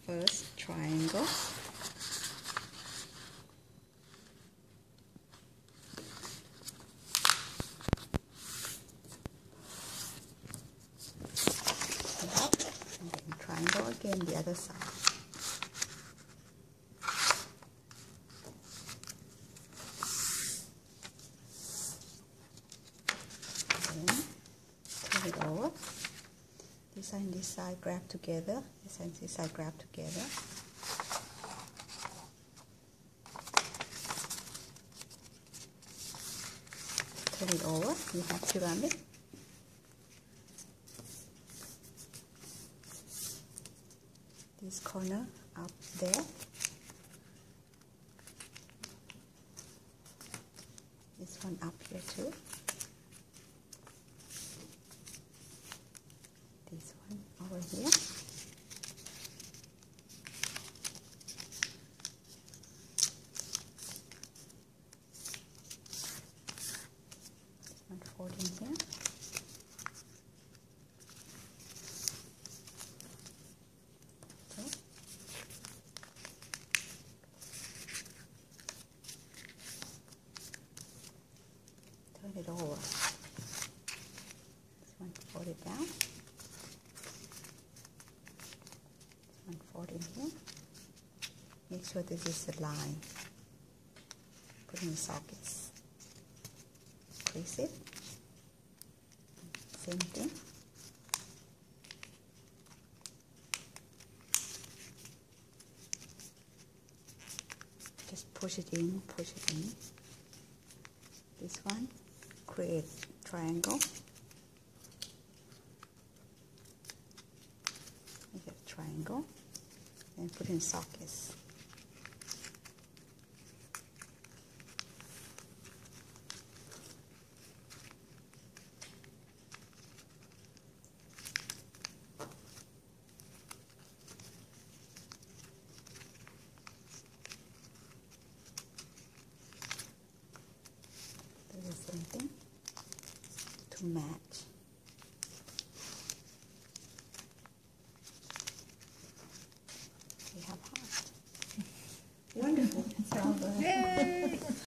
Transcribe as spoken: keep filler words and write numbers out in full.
first triangle. Up, and then triangle again the other side. Turn it over. This side and this side grab together. This side and this side grab together. Turn it over. You have pyramid. This corner up there. This one up here too. This one over here. One folding here. Okay. Turn it over. This one fold it down. One fold in here. Make sure this is the line. Put in the sockets. Crease it. Same thing. Just push it in, push it in. This one, create triangle. Make a triangle. And put in sockets. Do the same thing to match.